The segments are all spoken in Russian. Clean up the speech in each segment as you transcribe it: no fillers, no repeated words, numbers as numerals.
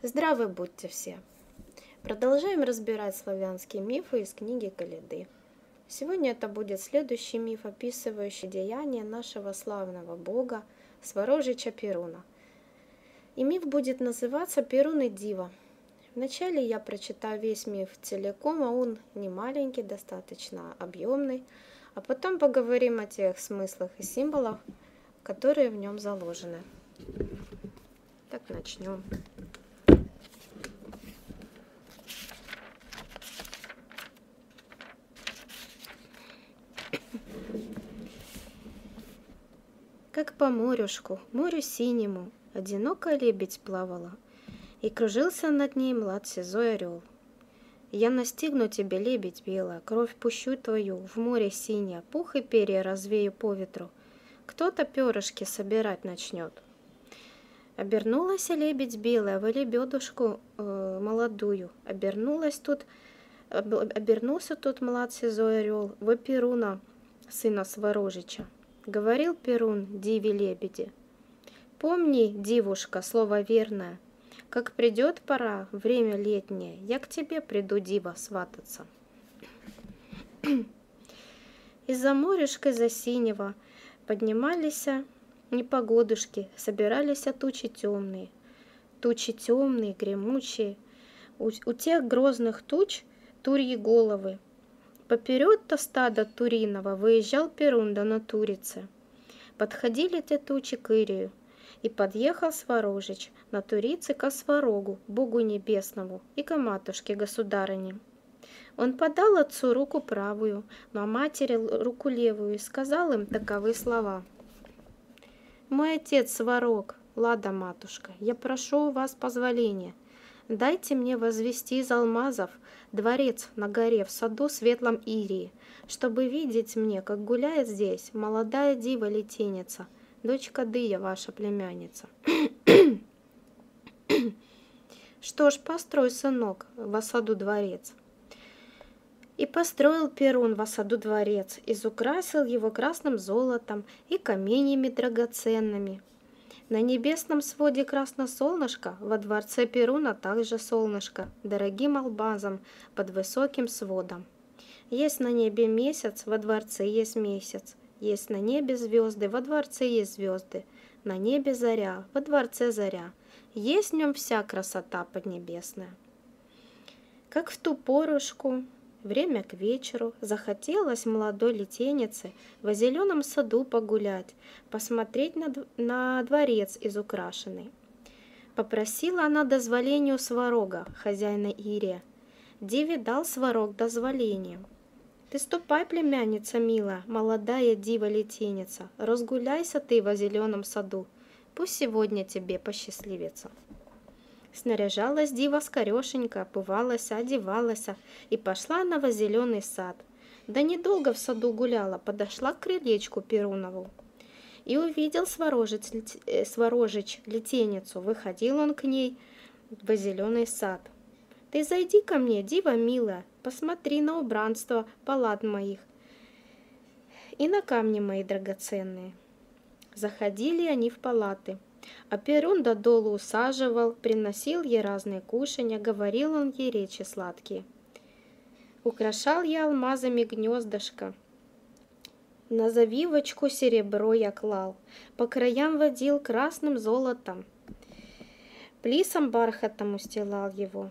Здравы будьте все! Продолжаем разбирать славянские мифы из книги Коляды. Сегодня это будет следующий миф, описывающий деяния нашего славного бога Сварожича Перуна. И миф будет называться «Перун и Дива». Вначале я прочитаю весь миф целиком, а он не маленький, достаточно объемный, а потом поговорим о тех смыслах и символах, которые в нем заложены. Так, начнем. Как по морюшку, морю синему, одиноко лебедь плавала, и кружился над ней млад сизой орел. Я настигну тебе, лебедь белая, кровь пущу твою, в море синее, пух и перья развею по ветру. Кто-то перышки собирать начнет. Обернулась лебедь белая в лебедушку молодую, обернулся тут млад сизой орел в Перуна, сына Сварожича. Говорил Перун диве лебеди: «Помни, дивушка, слово верное, как придет пора, время летнее, я к тебе приду, дива, свататься». Из-за морюшка, за синего поднимались непогодушки, собирались тучи темные, гремучие. У тех грозных туч турьи головы. Поперед-то стада туриного выезжал Перун да на турице. Подходили те тучи к Ирию, и подъехал Сварожич на турице ко Сварогу, Богу небесному, и ко матушке государыне. Он подал отцу руку правую, а матери руку левую, и сказал им таковы слова: «Мой отец Сварог, лада, матушка, я прошу у вас позволения. Дайте мне возвести из алмазов дворец на горе в саду светлом Ирии, чтобы видеть мне, как гуляет здесь молодая дива-летеница, дочка Дыя, ваша племянница». Что ж, построй, сынок, в саду дворец. И построил Перун в саду дворец, изукрасил его красным золотом и каменьями драгоценными. На небесном своде красно солнышко, во дворце Перуна также солнышко, дорогим алмазом под высоким сводом. Есть на небе месяц, во дворце есть месяц, есть на небе звезды, во дворце есть звезды, на небе заря, во дворце заря, есть в нем вся красота поднебесная. Как в ту порушку, время к вечеру, захотелось молодой летенице во зеленом саду погулять, посмотреть на дворец изукрашенный. Попросила она дозволения у Сварога, хозяина Ирия. Диве дал Сварог дозволение. «Ты ступай, племянница милая, молодая дива-летеница, разгуляйся ты во зеленом саду, пусть сегодня тебе посчастливится». Снаряжалась дива скорешенько, пувалась, одевалась, и пошла она во зеленый сад. Да недолго в саду гуляла, подошла к крылечку Перунову. И увидел Сварожич летеницу, выходил он к ней во зеленый сад. «Ты зайди ко мне, дива милая, посмотри на убранство палат моих и на камни мои драгоценные». Заходили они в палаты. А Перун до долу усаживал, приносил ей разные кушанья, говорил он ей речи сладкие. «Украшал я алмазами гнездышко, на завивочку серебро я клал, по краям водил красным золотом, плисом бархатом устилал его.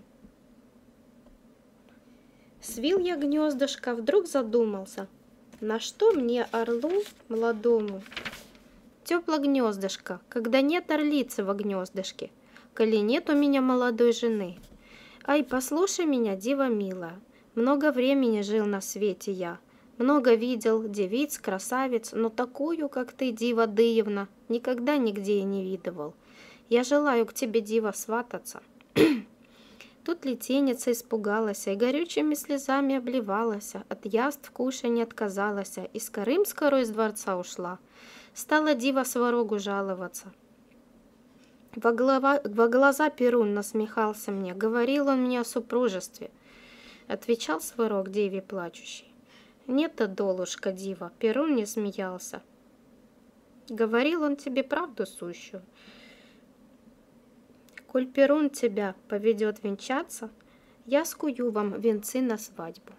Свил я гнездышко, вдруг задумался, на что мне, орлу молодому, тепло гнездышко, когда нет орлицы во гнездышке, коли нет у меня молодой жены. Ай, послушай меня, дива милая, много времени жил на свете я, много видел девиц, красавиц, но такую, как ты, дива Дыевна, никогда нигде я не видывал. Я желаю к тебе, дива, свататься». Тут летеница испугалась и горючими слезами обливалась, от яств кушанья отказалась, и скорым-скоро из дворца ушла. Стала дива Сварогу жаловаться. Во глаза Перун насмехался мне, говорил он мне о супружестве. Отвечал Сварог деве плачущей: «Нет-то, долушка дива». Перун не смеялся. Говорил он тебе правду сущую. Коль Перун тебя поведет венчаться, я скую вам венцы на свадьбу.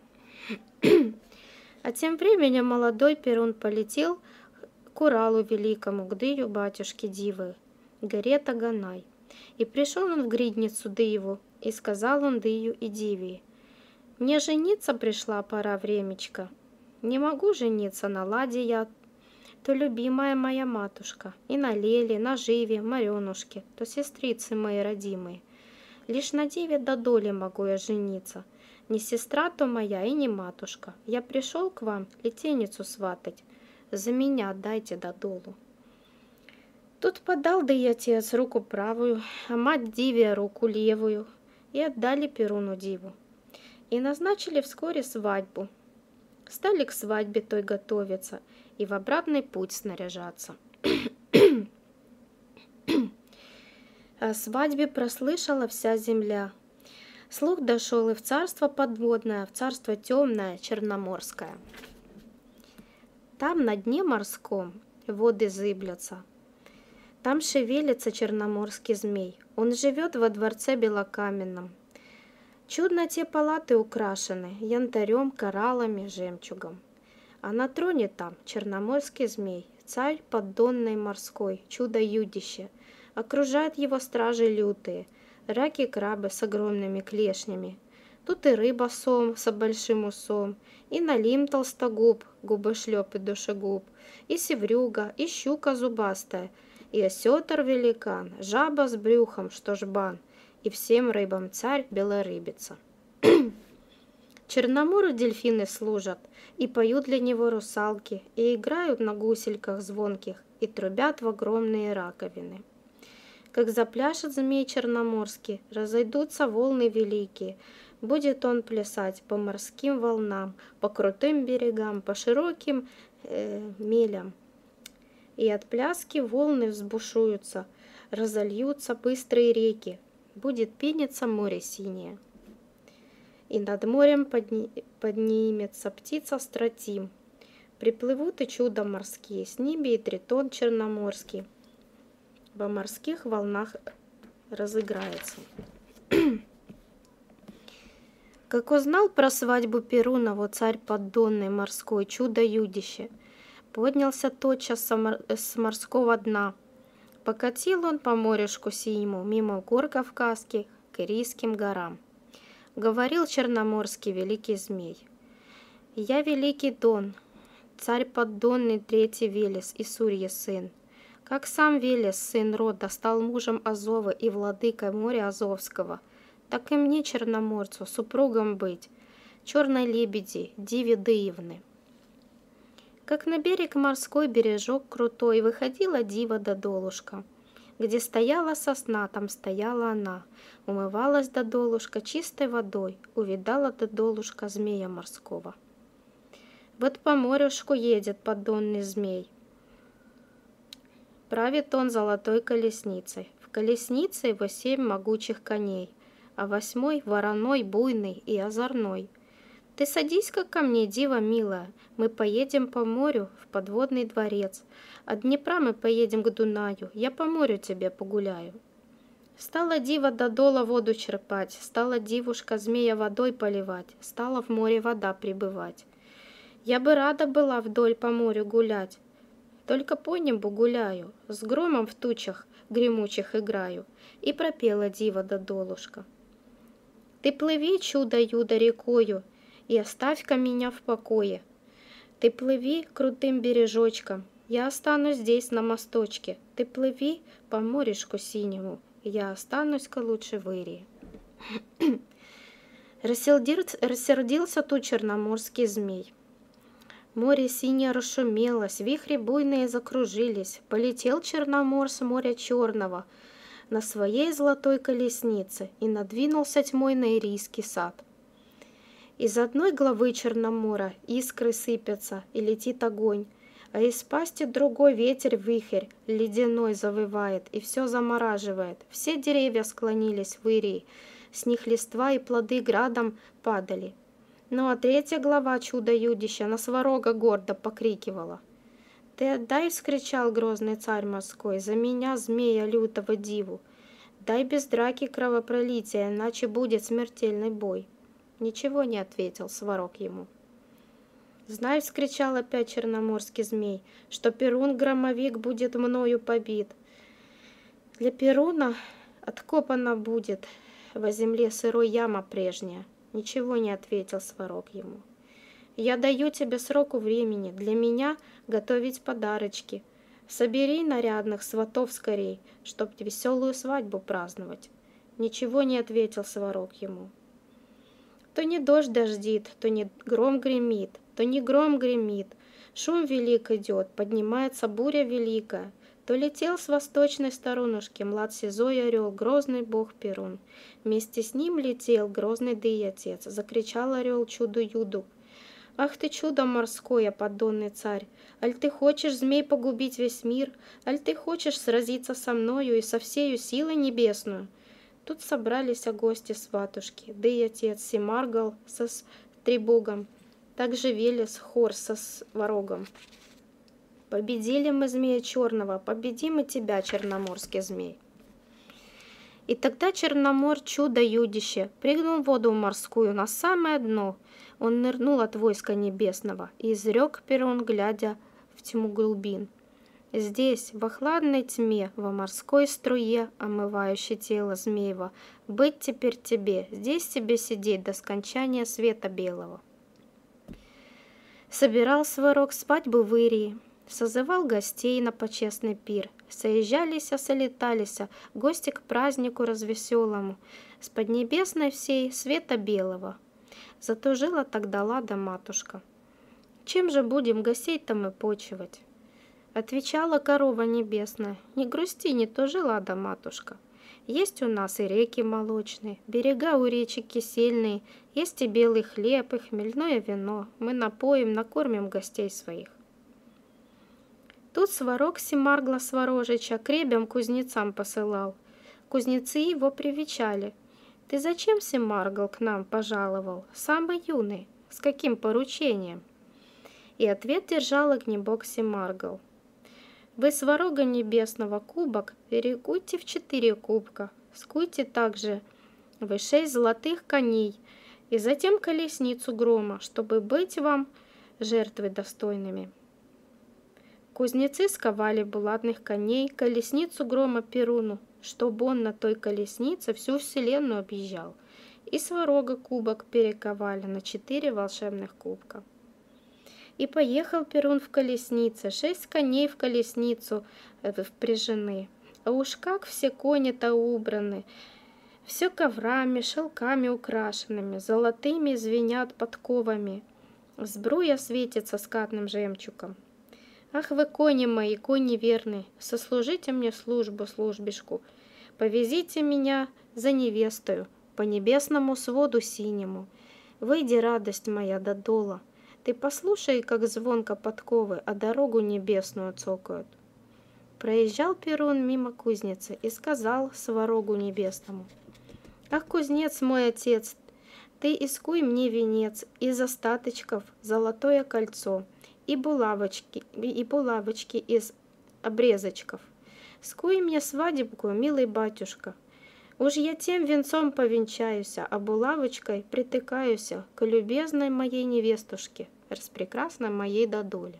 А тем временем молодой Перун полетел к Уралу великому, к дыю батюшки Дивы, горе Таганай. И пришел он в гридницу Дыеву, и сказал он Дыю и Диве: «Мне жениться пришла пора времечко. Не могу жениться на Ладе я, то любимая моя матушка, и на Леле, на Живе, Маренушке, то сестрицы мои родимые. Лишь на Диве до доли могу я жениться. Не сестра то моя и не матушка. Я пришел к вам летеницу сватать. За меня дайте додолу». Тут подал да и отец руку правую, а мать Диве руку левую, и отдали Перуну Диву. И назначили вскоре свадьбу. Стали к свадьбе той готовиться и в обратный путь снаряжаться. О свадьбе прослышала вся земля. Слух дошел и в царство подводное, в царство темное, черноморское. Там на дне морском воды зыблются. Там шевелится черноморский змей. Он живет во дворце белокаменном. Чудно те палаты украшены янтарем, кораллами, жемчугом. А на троне там черноморский змей, царь поддонный морской, чудо-юдище. Окружают его стражи лютые, раки-крабы с огромными клешнями. Тут и рыба сом с большим усом, и налим толстогуб, губошлеп и душегуб, и севрюга, и щука зубастая, и осетр великан, жаба с брюхом, что жбан, и всем рыбам царь белорыбица. Черномору дельфины служат, и поют для него русалки, и играют на гусельках звонких, и трубят в огромные раковины. Как запляшет змей черноморский, разойдутся волны великие, будет он плясать по морским волнам, по крутым берегам, по широким мелям. И от пляски волны взбушуются, разольются быстрые реки, будет пениться море синее. И над морем поднимется птица стратим. Приплывут и чудо морские, с ними и тритон черноморский. Во морских волнах разыграется. Как узнал про свадьбу Перунову царь поддонный морской, чудо-юдище, поднялся тотчас с морского дна. Покатил он по морюшку синему, мимо гор Кавказских, к Ирийским горам. Говорил черноморский великий змей: «Я великий Дон, царь поддонный третий Велес и Сурья сын. Как сам Велес, сын рода, стал мужем Азова и владыкой моря Азовского, так и мне, черноморцу, супругом быть, черной лебеди, Диве Дыевны». Как на берег морской бережок крутой выходила Дива Додолушка. Где стояла сосна, там стояла она. Умывалась Додолушка чистой водой, увидала Додолушка змея морского. Вот по морюшку едет поддонный змей. Правит он золотой колесницей. В колеснице его 7 могучих коней, а 8 вороной, буйный и озорной. Ты садись-ка ко мне, дива милая, мы поедем по морю в подводный дворец. От Днепра мы поедем к Дунаю, я по морю тебе погуляю. Стала дива до дола воду черпать, стала дивушка змея водой поливать, стала в море вода прибывать. Я бы рада была вдоль по морю гулять, только по небу гуляю, с громом в тучах гремучих играю. И пропела дива Додолушка: «Ты плыви, чудо-юдо, рекою, и оставь-ка меня в покое. Ты плыви крутым бережочком, я останусь здесь на мосточке. Ты плыви по морюшку синему, я останусь-ка лучше в Ирии». Рассердился тут черноморский змей. Море синее расшумелось, вихри буйные закружились. Полетел Черномор с моря черного на своей золотой колеснице и надвинулся тьмой на Ирийский сад. Из одной главы Черномора искры сыпятся, и летит огонь, а из пасти другой ветер-вихрь ледяной завывает и все замораживает. Все деревья склонились в Ирии, с них листва и плоды градом падали. Ну а 3 глава чудо-юдища на сварога гордо покрикивала: «Ты отдай, — вскричал грозный царь морской, — за меня, змея лютого диву! Дай без драки кровопролития, иначе будет смертельный бой. Ничего не ответил Сварог ему. Знай, вскричал опять черноморский змей, что Перун-громовик будет мною побит. Для Перуна откопана будет во земле сырой яма прежняя. Ничего не ответил Сварог ему. Я даю тебе сроку времени для меня готовить подарочки. Собери нарядных сватов скорей, чтоб веселую свадьбу праздновать. Ничего не ответил Сварог ему. То не дождь дождит, то не гром гремит, то не гром гремит. Шум велик идет, поднимается буря великая. То летел с восточной сторонушки млад сизой орел, грозный бог Перун. Вместе с ним летел грозный дый отец, закричал орел чуду-юду. Ах ты чудо морское, поддонный царь! Аль ты хочешь, змей, погубить весь мир? Аль ты хочешь сразиться со мною и со всею силой небесную? Тут собрались гости сватушки, да и отец Семаргал со Стребогом, также Велес хор со Сварогом. Победили мы змея черного, победим и тебя, черноморский змей. И тогда Черномор, чудо-юдище, прыгнул в воду морскую на самое дно. Он нырнул от войска небесного и изрек Перун, глядя в тьму глубин. Здесь, во хладной тьме, во морской струе, омывающей тело змеева, быть теперь тебе, здесь тебе сидеть до скончания света белого. Собирал Сварог свадьбу в Ирии, созывал гостей на почестный пир. Соезжалися, солеталися, гости к празднику развеселому, с поднебесной всей света белого. Зато жила тогда Лада матушка. Чем же будем гостей-то мы почивать? Отвечала корова небесная: не грусти, не то же, Лада матушка. Есть у нас и реки молочные, берега у речек кисельные, есть и белый хлеб, и хмельное вино. Мы напоим, накормим гостей своих. Тут Сварог Семаргла Сварожича к ребям кузнецам посылал. Кузнецы его привечали. Ты зачем, Семаргл, к нам пожаловал, самый юный, с каким поручением? И ответ держал огнебог Семаргл. Вы Сварога небесного кубок перекуйте в 4 кубка, скуйте также вы 6 золотых коней, и затем колесницу грома, чтобы быть вам жертвы достойными. Кузнецы сковали булатных коней, колесницу грома Перуну, чтобы он на той колеснице всю вселенную объезжал, и Сварога кубок перековали на 4 волшебных кубка. И поехал Перун в колеснице, 6 коней в колесницу впряжены, а уж как все кони-то убраны, все коврами, шелками украшенными, золотыми звенят подковами, сбруя светится скатным жемчугом. Ах вы, кони мои, кони верные, сослужите мне службу, службишку, повезите меня за невестою по небесному своду синему. Выйди, радость моя, до дола, ты послушай, как звонко подковы, а дорогу небесную цокают. Проезжал Перун мимо кузницы и сказал Сварогу небесному: ах, кузнец мой отец, ты искуй мне венец из остаточков, золотое кольцо, и булавочки из обрезочков. Скуй мне свадебку, милый батюшка. Уж я тем венцом повенчаюся, а булавочкой притыкаюся к любезной моей невестушке, распрекрасной моей додоле.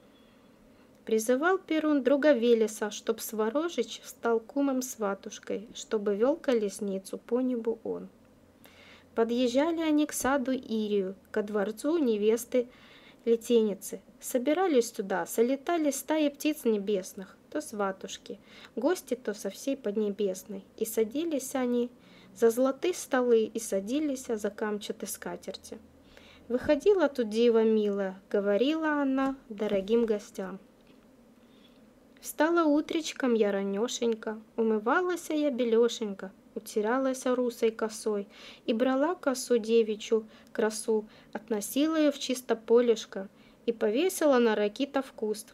Призывал Перун друга Велеса, чтоб Сварожич стал кумом сватушкой, чтобы вел колесницу по небу он. Подъезжали они к саду Ирию, ко дворцу невесты Летеницы. Собирались туда, солетали стаи птиц небесных, то сватушки, гости то со всей Поднебесной, и садились они за золотые столы, и садились за камчатые скатерти. Выходила тут дива милая, говорила она дорогим гостям: встала утречком я ранешенько, умывалась я белешенько, утиралась русой косой, и брала косу девичью красу, относила ее в чисто полешко и повесила на ракитов куст.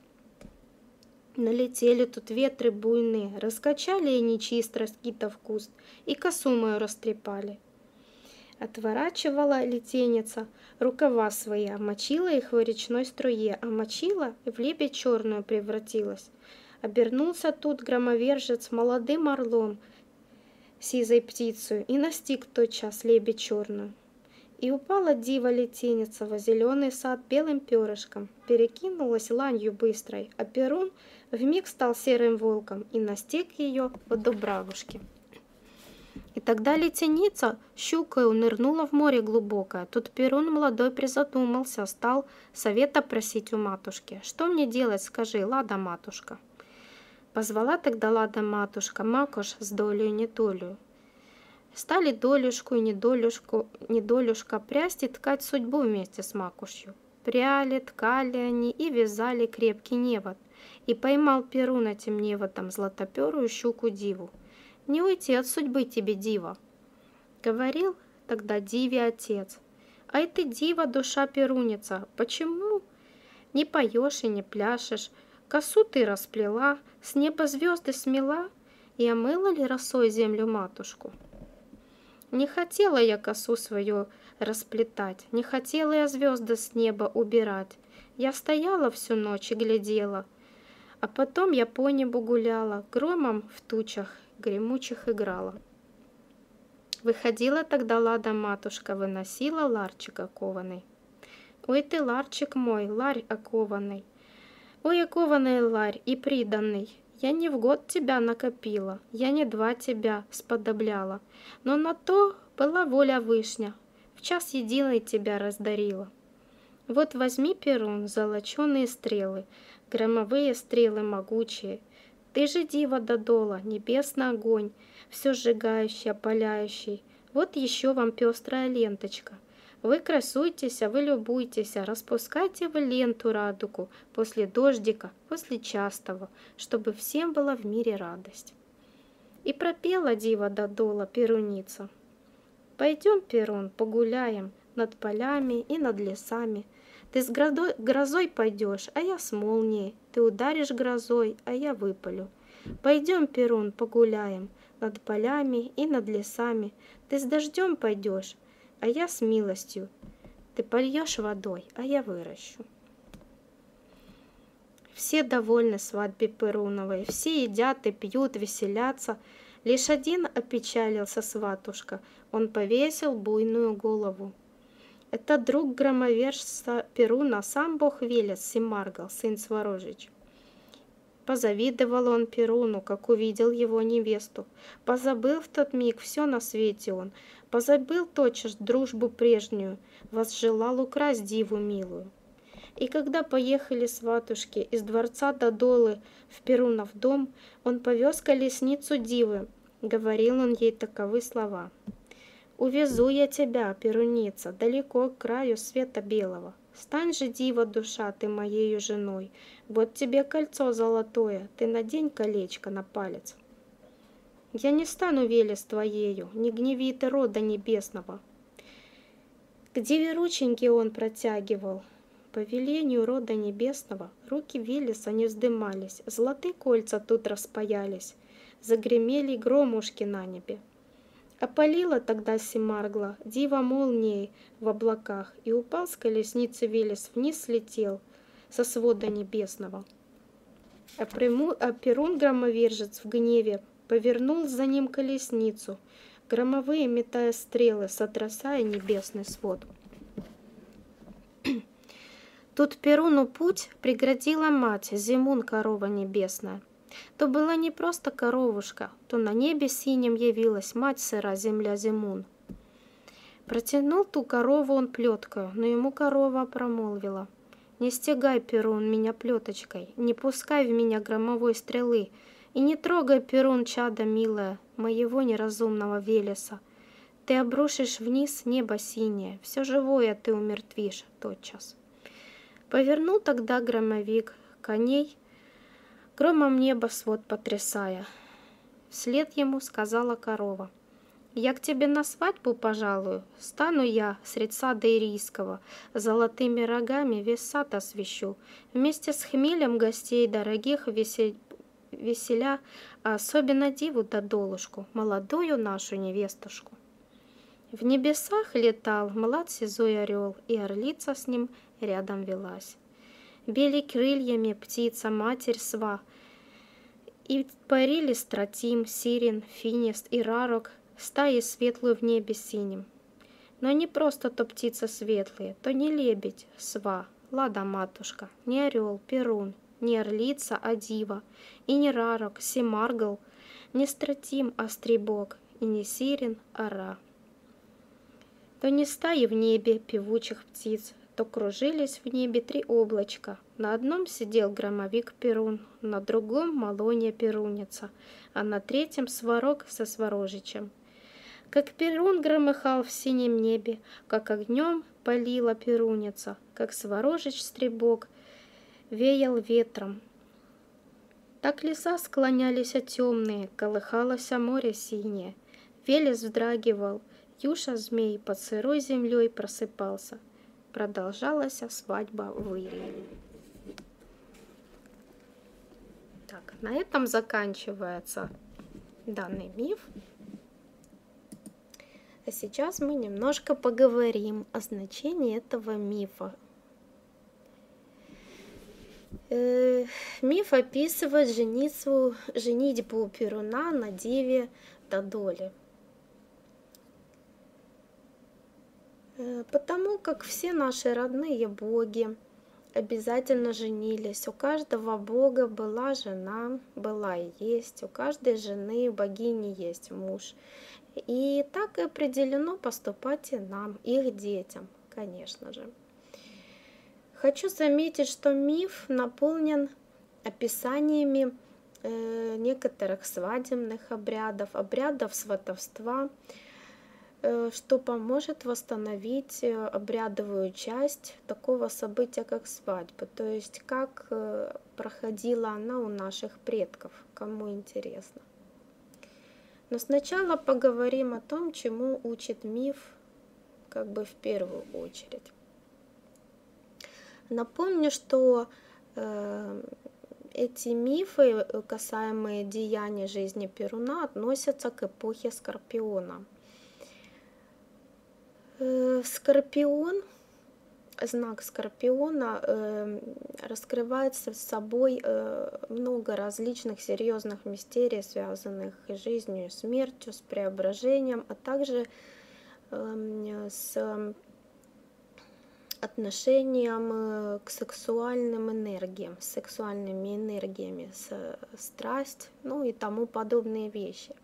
Налетели тут ветры буйные, раскачали и нечист раскитов куст, и косу мою растрепали. Отворачивала летеница рукава свои, мочила их в речной струе, а мочила и в лебедь черную превратилась. Обернулся тут громовержец молодым орлом, сизой птицею, и настиг тотчас лебедь черную. И упала дива летеница во зеленый сад белым перышком, перекинулась ланью быстрой, а Перун вмиг стал серым волком и настиг ее в Дубравушке. И тогда летеница щукою нырнула в море глубокое. Тут Перун молодой призадумался, стал совета просить у матушки. «Что мне делать, скажи, Лада матушка?» Позвала тогда Лада матушка Макош с долею недолею. Стали долюшку и недолюшка прясть и ткать судьбу вместе с Макушью. Пряли, ткали они и вязали крепкий невод. И поймал Перун этим неводом златоперую щуку-диву. «Не уйти от судьбы тебе, дива!» Говорил тогда диве отец. «Ай ты, дива, душа перуница, почему не поешь и не пляшешь? Косу ты расплела, с неба звезды смела, и омыла ли росой землю матушку?» Не хотела я косу свою расплетать, не хотела я звезды с неба убирать. Я стояла всю ночь и глядела, а потом я по небу гуляла, громом в тучах гремучих играла. Выходила тогда Лада матушка, выносила ларчик окованный. «Ой ты, ларчик мой, ларь окованный! Ой, окованный ларь и приданный! Я не в год тебя накопила, я не два тебя сподобляла, но на то была воля вышня, в час единый тебя раздарила. Вот возьми, Перун, золоченые стрелы, громовые стрелы могучие. Ты же дива додола, небесный огонь, все сжигающий, опаляющий. Вот еще вам пестрая ленточка. Вы красуйтесь, вы любуйтесь, распускайте вы ленту радугу после дождика, после частого, чтобы всем была в мире радость». И пропела дива додола Перуница. «Пойдем, Перун, погуляем над полями и над лесами. Ты с грозой пойдешь, а я с молнией. Ты ударишь грозой, а я выпалю. Пойдем, Перун, погуляем над полями и над лесами. Ты с дождем пойдешь, а я с милостью. Ты польешь водой, а я выращу». Все довольны свадьбе Перуновой, все едят и пьют, веселятся. Лишь один опечалился сватушка, он повесил буйную голову. Это друг громовержца Перуна, сам бог Велес, Семаргал, сын Сворожич. Позавидовал он Перуну, как увидел его невесту. Позабыл в тот миг все на свете он, позабыл тотчас дружбу прежнюю, возжелал украсть диву милую. И когда поехали сватушки из дворца Додолы в Перунов дом, он повез колесницу дивы. Говорил он ей таковы слова: «Увезу я тебя, Перуница, далеко к краю света белого. Стань же, дива душа, ты моею женой. Вот тебе кольцо золотое, ты надень колечко на палец». «Я не стану, Велес, твоею, не гневи ты рода небесного». К диве рученьки он протягивал. По велению рода небесного руки Велеса не вздымались, золотые кольца тут распаялись, загремели громушки на небе. Опалила тогда Семаргла дива молнией в облаках, и упал с колесницы Велес, вниз слетел со свода небесного. А Перун громовержец в гневе повернул за ним колесницу, громовые метая стрелы, сотрясая небесный свод. Тут Перуну путь преградила мать, Зимун, корова небесная. То была не просто коровушка, то на небе синим явилась мать сыра, земля Зимун. Протянул ту корову он плеткою, но ему корова промолвила: «Не стягай, Перун, меня плеточкой, не пускай в меня громовой стрелы, и не трогай, Перун, чадо милое, моего неразумного Велеса. Ты обрушишь вниз небо синее, все живое ты умертвишь тотчас». Повернул тогда громовик коней, громом небосвод потрясая. Вслед ему сказала корова: «Я к тебе на свадьбу пожалую, стану я средь сада ирийского, золотыми рогами весь сад освещу, вместе с хмелем гостей дорогих веселя, а особенно диву Додолушку, молодую нашу невестушку». В небесах летал млад сизой орел, и орлица с ним рядом велась. Бели крыльями птица, матерь сва, И парили Стратим, Сирин, Финист и Рарок, стаи светлую в небе синим. Но не просто то птицы светлые, то не лебедь, сва, лада-матушка, не орел, перун, не орлица, а дива, и не Рарок, Семаргл, не Стратим, а стрибок, и не Сирин, а Ра. То не стаи в небе певучих птиц, то кружились в небе три облачка. На одном сидел громовик Перун, на другом Малонья Перуница, а на третьем Сварог со Сварожичем. Как Перун громыхал в синем небе, как огнем палила Перуница, как Сварожич-стребок веял ветром. Так леса склонялись темные, колыхалось море синее. Велес вздрагивал, юша-змей под сырой землей просыпался. Продолжалась свадьба в Ирии. Так, на этом заканчивается данный миф. А сейчас мы немножко поговорим о значении этого мифа. Миф описывает женитьбу Перуна на деве Додоле. Потому как все наши родные боги обязательно женились. У каждого бога была жена, была и есть. У каждой жены богини есть муж. И так и определено поступать и нам, их детям, конечно же. Хочу заметить, что миф наполнен описаниями некоторых свадебных обрядов, обрядов сватовства, что поможет восстановить обрядовую часть такого события, как свадьба. То есть, как проходила она у наших предков, кому интересно. Но сначала поговорим о том, чему учит миф, как бы в первую очередь. Напомню, что эти мифы, касаемые деяний жизни Перуна, относятся к эпохе Скорпиона. Скорпион, знак Скорпиона раскрывает с собой много различных серьезных мистерий, связанных с жизнью и смертью, с преображением, а также с отношением к сексуальным энергиям, с сексуальными энергиями, страсть, ну и тому подобные вещи.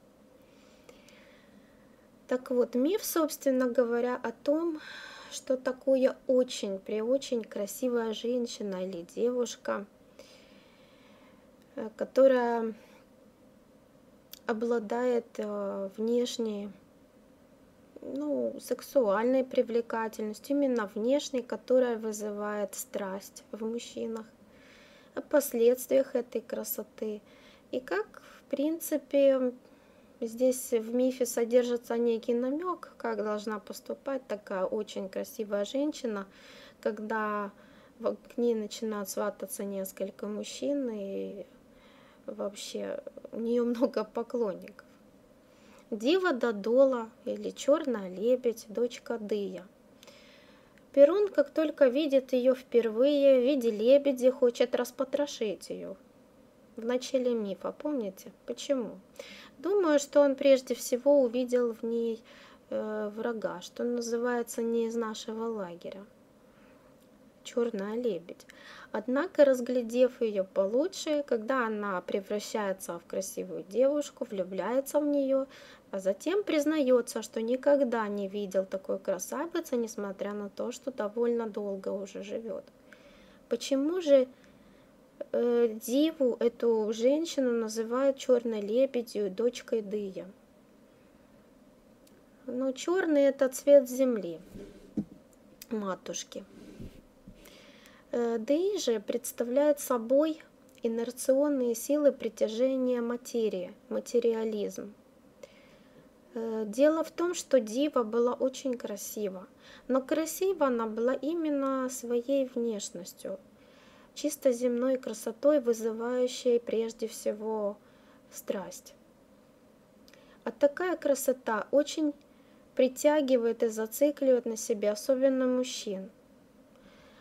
Так вот, миф, собственно говоря, о том, что такое очень красивая женщина или девушка, которая обладает внешней, сексуальной привлекательностью, именно внешней, которая вызывает страсть в мужчинах, о последствиях этой красоты и как, в принципе, здесь в мифе содержится некий намек, как должна поступать такая очень красивая женщина, когда к ней начинают свататься несколько мужчин, и вообще у нее много поклонников. Дива Додола или черная лебедь, дочка Дыя. Перун, как только видит ее впервые в виде лебеди, хочет распотрошить ее. В начале мифа, помните? Почему? Думаю, что он прежде всего увидел в ней врага, что называется, не из нашего лагеря. Черная лебедь. Однако, разглядев ее получше, когда она превращается в красивую девушку, влюбляется в нее, а затем признается, что никогда не видел такой красавицы, несмотря на то, что довольно долго уже живет. Почему же Диву, эту женщину, называют черной лебедью, дочкой Дыя? Но черный — это цвет земли, матушки. Дый же представляет собой инерционные силы притяжения материи, материализм. Дело в том, что Дива была очень красива, но красива она была именно своей внешностью, чисто земной красотой, вызывающей прежде всего страсть. А такая красота очень притягивает и зацикливает на себе, особенно мужчин.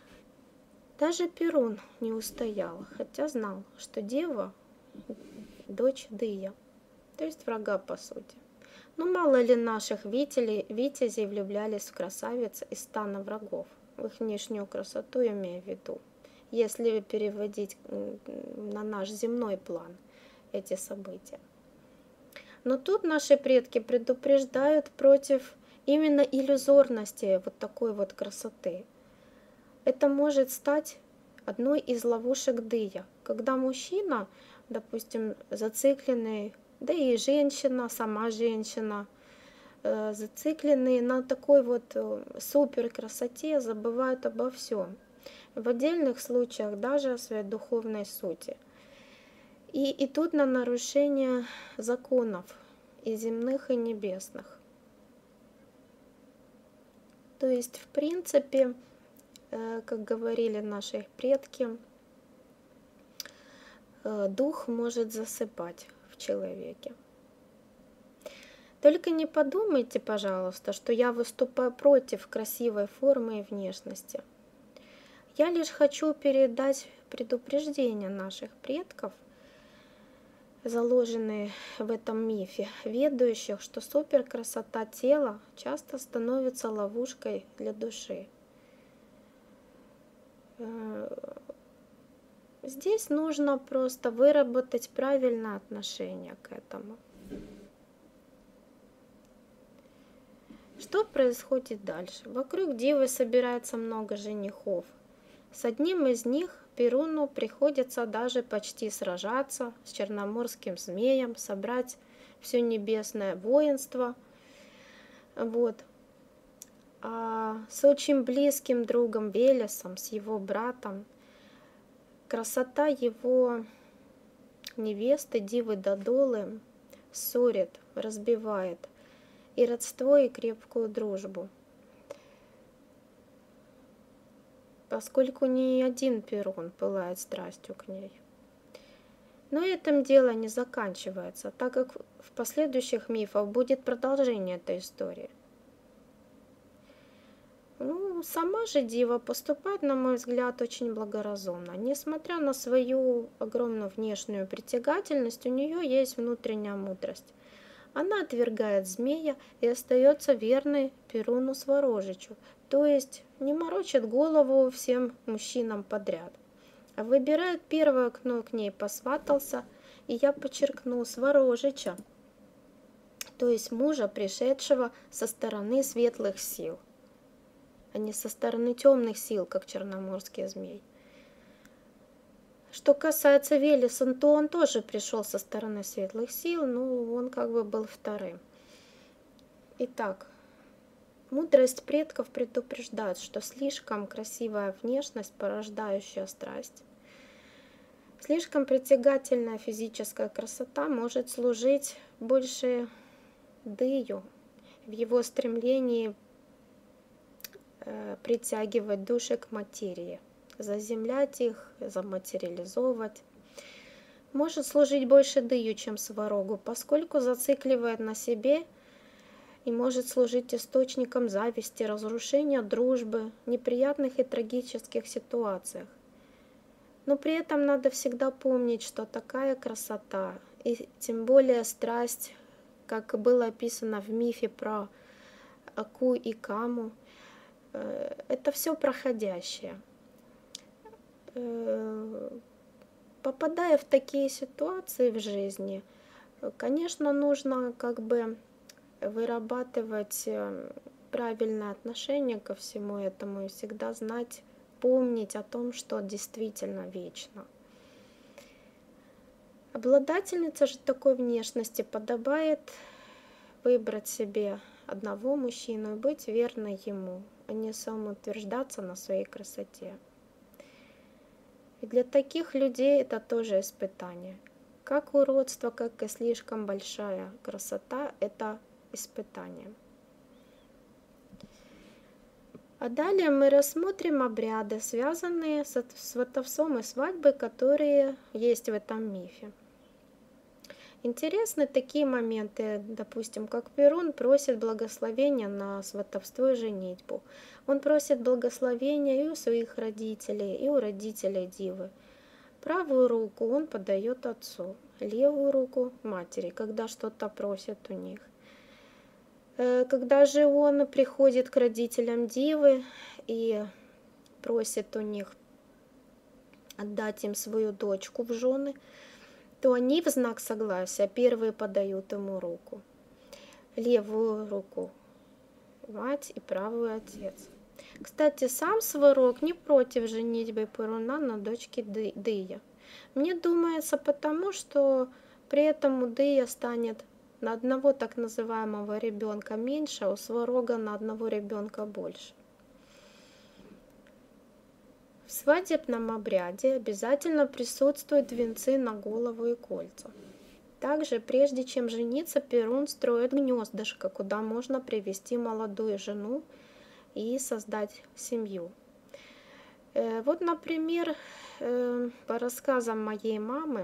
Даже Перун не устоял, хотя знал, что дева дочь Дыя, то есть врага по сути. Но мало ли наших витязей влюблялись в красавиц из стана врагов, в их внешнюю красоту имея в виду, если переводить на наш земной план эти события. Но тут наши предки предупреждают против именно иллюзорности вот такой вот красоты. Это может стать одной из ловушек Дыя, когда мужчина, допустим, зацикленный, да и женщина, сама женщина, зацикленные на такой вот супер красоте, забывают обо всем. В отдельных случаях даже о своей духовной сути. И идут на нарушение законов и земных, и небесных. То есть, в принципе, как говорили наши предки, дух может засыпать в человеке. Только не подумайте, пожалуйста, что я выступаю против красивой формы и внешности. Я лишь хочу передать предупреждения наших предков, заложенные в этом мифе, ведающих, что суперкрасота тела часто становится ловушкой для души. Здесь нужно просто выработать правильное отношение к этому. Что происходит дальше? Вокруг Дивы собирается много женихов. С одним из них Перуну приходится даже почти сражаться с черноморским змеем, собрать все небесное воинство. Вот. А с очень близким другом Велесом, с его братом, красота его невесты Дивы Додолы ссорит, разбивает и родство, и крепкую дружбу. Поскольку ни один Перун пылает страстью к ней. Но этим дело не заканчивается, так как в последующих мифах будет продолжение этой истории. Сама же Дива поступает, на мой взгляд, очень благоразумно. Несмотря на свою огромную внешнюю притягательность, у нее есть внутренняя мудрость. Она отвергает змея и остается верной Перуну Сварожичу, то есть не морочит голову всем мужчинам подряд, а выбирает первое, кто к ней посватался, и я подчеркну, Сварожича, то есть мужа, пришедшего со стороны светлых сил, а не со стороны темных сил, как черноморский змей. Что касается Велеса, то он тоже пришел со стороны светлых сил, но он как бы был вторым. Итак, мудрость предков предупреждает, что слишком красивая внешность, порождающая страсть, слишком притягательная физическая красота может служить больше Дию в его стремлении притягивать души к материи, заземлять их, заматериализовывать. Может служить больше Дию, чем Сварогу, поскольку зацикливает на себе и может служить источником зависти, разрушения дружбы, неприятных и трагических ситуациях. Но при этом надо всегда помнить, что такая красота, и тем более страсть, как было описано в мифе про Аку и Каму, это все проходящее. Попадая в такие ситуации в жизни, конечно, нужно как бы вырабатывать правильное отношение ко всему этому и всегда знать, помнить о том, что действительно вечно. Обладательнице же такой внешности подобает выбрать себе одного мужчину и быть верной ему, а не самоутверждаться на своей красоте. И для таких людей это тоже испытание. Как уродство, как и слишком большая красота – это испытание. А далее мы рассмотрим обряды, связанные с сватовством и свадьбой, которые есть в этом мифе. Интересны такие моменты, допустим, как Перун просит благословения на сватовство и женитьбу. Он просит благословения и у своих родителей, и у родителей Дивы. Правую руку он подает отцу, левую руку матери, когда что-то просят у них. Когда же он приходит к родителям Дивы и просит у них отдать им свою дочку в жены, то они в знак согласия первые подают ему руку. Левую руку мать и правую отец. Кстати, сам Сварог не против женитьбы Перуна на дочке Дыя. Мне думается, потому что при этом у Дыя станет на одного так называемого ребенка меньше, а у Сварога на одного ребенка больше. В свадебном обряде обязательно присутствуют венцы на голову и кольца. Также, прежде чем жениться, Перун строит гнездышко, куда можно привести молодую жену и создать семью. Вот, например, по рассказам моей мамы,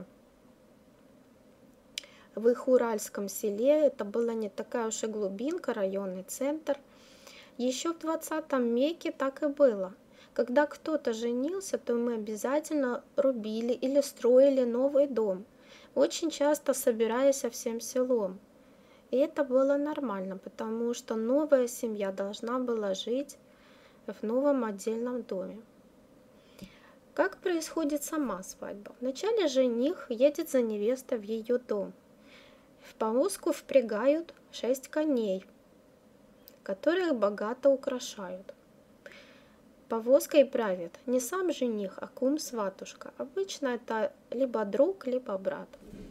в их уральском селе, это была не такая уж и глубинка, районный центр, еще в 20 веке так и было. Когда кто-то женился, то мы обязательно рубили или строили новый дом, очень часто собираясь всем селом. И это было нормально, потому что новая семья должна была жить в новом отдельном доме. Как происходит сама свадьба? Вначале жених едет за невестой в ее дом. В повозку впрягают 6 коней, которых богато украшают. Повозкой правит не сам жених, а кум-сватушка. Обычно это либо друг, либо брат.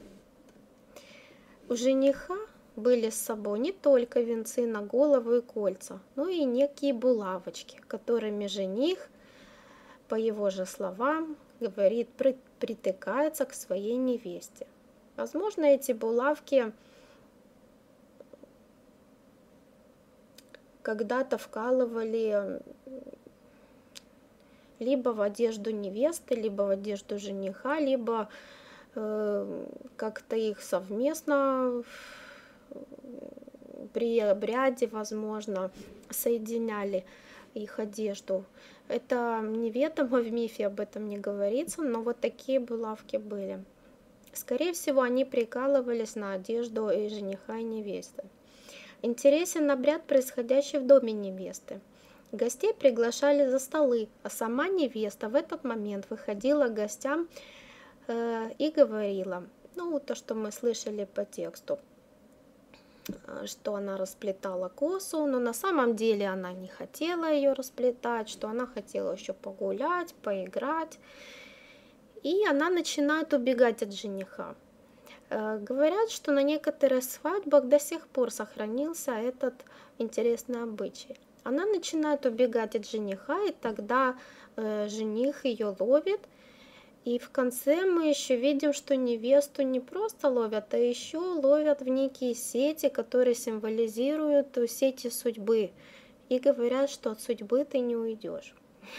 У жениха были с собой не только венцы на голову и кольца, но и некие булавочки, которыми жених, по его же словам, говорит, притыкается к своей невесте. Возможно, эти булавки когда-то вкалывали либо в одежду невесты, либо в одежду жениха, либо как-то их совместно при обряде, возможно, соединяли их одежду. Это неведомо, в мифе об этом не говорится, но вот такие булавки были. Скорее всего, они прикалывались на одежду и жениха, и невесты. Интересен обряд, происходящий в доме невесты. Гостей приглашали за столы, а сама невеста в этот момент выходила к гостям и говорила, ну, то, что мы слышали по тексту, что она расплетала косу, но на самом деле она не хотела ее расплетать, что она хотела еще погулять, поиграть. И она начинает убегать от жениха. Говорят, что на некоторых свадьбах до сих пор сохранился этот интересный обычай. Она начинает убегать от жениха, и тогда жених ее ловит. И в конце мы еще видим, что невесту не просто ловят, а еще ловят в некие сети, которые символизируют сети судьбы. И говорят, что от судьбы ты не уйдешь.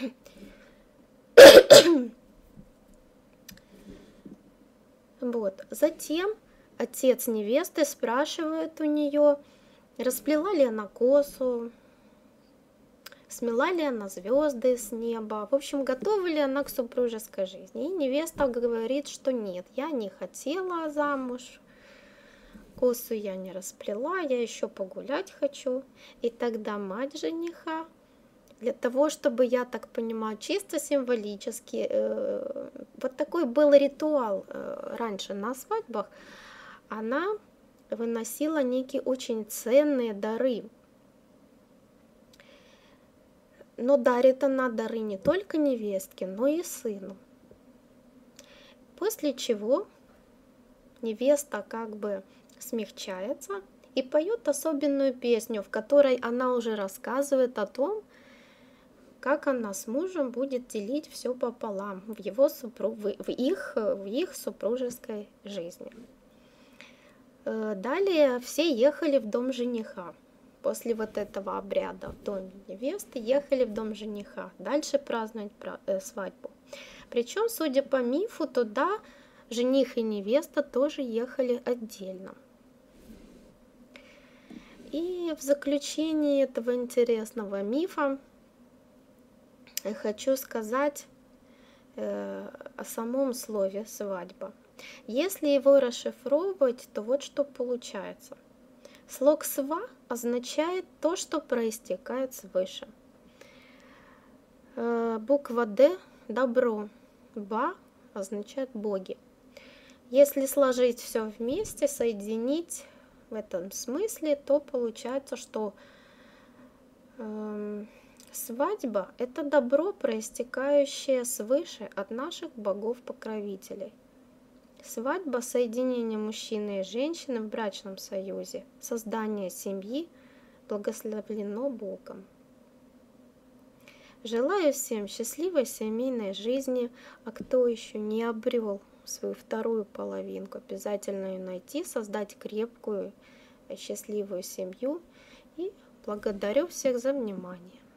Вот. Затем отец невесты спрашивает у нее, расплела ли она косу, смела ли она звезды с неба, в общем, готова ли она к супружеской жизни. И невеста говорит, что нет, я не хотела замуж, косу я не расплела, я еще погулять хочу. И тогда мать жениха, для того, чтобы, я так понимаю, чисто символически, вот такой был ритуал раньше на свадьбах, она выносила некие очень ценные дары. Но дарит она дары не только невестке, но и сыну. После чего невеста как бы смягчается и поет особенную песню, в которой она уже рассказывает о том, как она с мужем будет делить все пополам в их супружеской жизни. Далее все ехали в дом жениха. После вот этого обряда в доме невесты ехали в дом жениха. Дальше праздновать свадьбу. Причем, судя по мифу, туда жених и невеста тоже ехали отдельно. И в заключении этого интересного мифа я хочу сказать о самом слове «свадьба». Если его расшифровывать, то вот что получается. Слог «сва» означает то, что проистекает свыше. Буква «д» – добро, «ба» означает боги. Если сложить все вместе, соединить в этом смысле, то получается, что свадьба – это добро, проистекающее свыше от наших богов-покровителей. Свадьба – соединение мужчины и женщины в брачном союзе, создание семьи благословлено Богом. Желаю всем счастливой семейной жизни, а кто еще не обрел свою вторую половинку, обязательно ее найти, создать крепкую, счастливую семью. И благодарю всех за внимание.